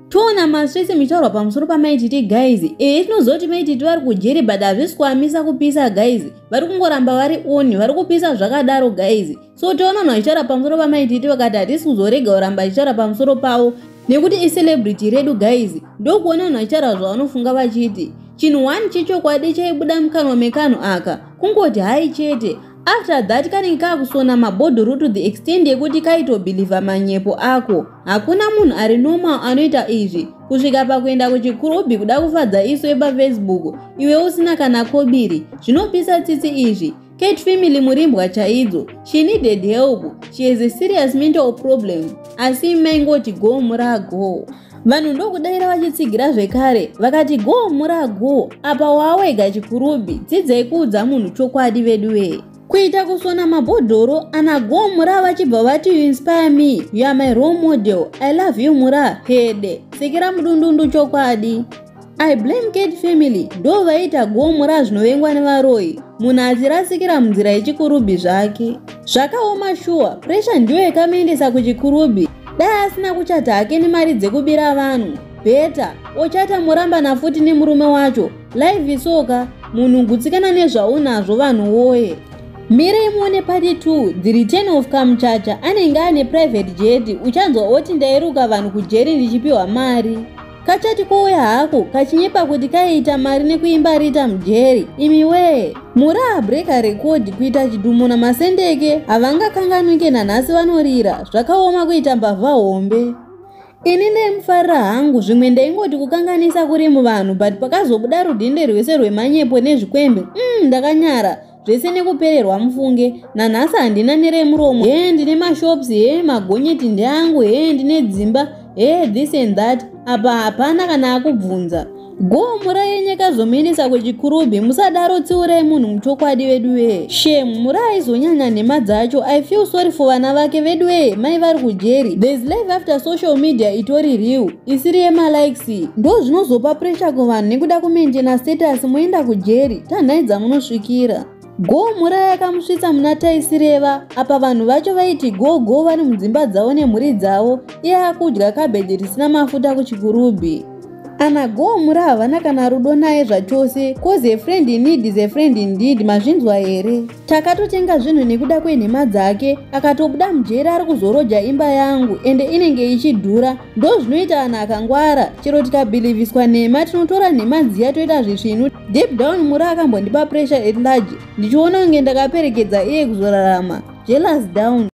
Tona masvese mitarwa pamusoro paMai titi guys. Tinozoti Mai titi vari kuJerí but hazvisi kuamisa kupisa guys. Vari kungoramba vari on, vari kupisa zvakadaro guys. So taona vanhu vachitaura pamusoro paMai titi vakati hatisi kuzorega kuramba vachitaura pamusoro pavo nekuti icelebrity redu guys. Ndokuona vanhu vachitaura zvavanofunga vachiti chinhu 1 chechokwadi chaibuda mukanwa mekano aka kungoti hai chete. After that kanenge kakusona mabhodhoro to the extent yekuti kaitobhilivha manyepo ako. Hakuna munhu ari normal anoita izvi kusvika pakuenda kuchikurubhi kuda kufadza iso paFacebook iwe usina kana kobiri. Zvinopisa tsitsi izvi. Kate family murimbwa chaidzo. She needed help. She has a serious mental problem. Asi maingoti go murago. Vanhu ndokudaira vachitsigira zvekare vakati go murago. Apa wawega chikurubhi dzidzai kuudza munhu chokwadi vedu we. Kuita kusona mabhodhoro ana go mura vachibva vati you inspire me, you are my role model, I love you mura hede sekera mudundundu chokwadi. I blame Kate family ndo vaita go mura zvinovengwa nevaroi. Munhu achirasikira munzira yechikurubhi zvake zvakaoma shuwa. Pressure ndiyo yakamuendesa kuchikurubhi. Dai asina kuchata hake nemari dzekubira vanhu beta ochata murambana futi nemurume wacho. Live isoka munhu gutsikana nezvaunazvo vanhu woye. Mire muone part 2 the return of Kamchacha. Anenge ane private jet. Uchanzwa oti ndairuka vanhu kuJerí ndichipiwa mari. Kachati kouya hako kachinyepa kuti kaita mari nekuimba rita muJerí. Imi we mura breaka record kuita chidhumo namasendeke havangakanganwike nanhasi vanorira. Zvakaoma kuita mbavha hombe. Ini ndaimufarira hangu zvimwe ndaingoti kukanganisa kuri muvanhu but pakazobuda rudhende rwese rwemanyepo nezvikwembe ndakanyara. Zvese nekupererwa mufunge nanhasi handina neremuromo. Ndine mashops, magonyeti ndeangu, ndine dzimba, this and that. Apa hapana kana akubvunza. Go murai nyeka zomenesa kuchikurubhi musadaro tsiurai munhu muchokwadi vedu we. Shame murai zonyanya nhema dzacho. I feel sorry for vana vake vedu we mai vari kuJerí. There is life after social media itori real. Isiri yemalikes. Ndo zvinozopa pressure kuvanhu nekuda kumaintaina status moenda kuJerí. Tanhaidza munosvikira. Go mura yakamusvitsa muna taisireva. Apa vanhu vacho vaiti go vari mudzimba dzavo nemhuri dzavo. Iye akudya kabheji risina mafuta kuchikurubhi. Ana go mura havana kana rudo naye zvachose. Cause a friend in need is a friend indeed. Mazvinzwa here. Takatotenga zvinhu nekuda kwenhema dzake. Akatobuda muJerí ari kuzoroja imba yangu ende inenge ichidhura. Ndo zvinoita vanhu akangwara. Chero tikabhilivhiswa nhema tinotora nhema dziya toita zvisvinu. Deep down mura akambondipa pressure at large. Ndichiona kunge ndakaperekedza iye kuzorarama. Jealous down.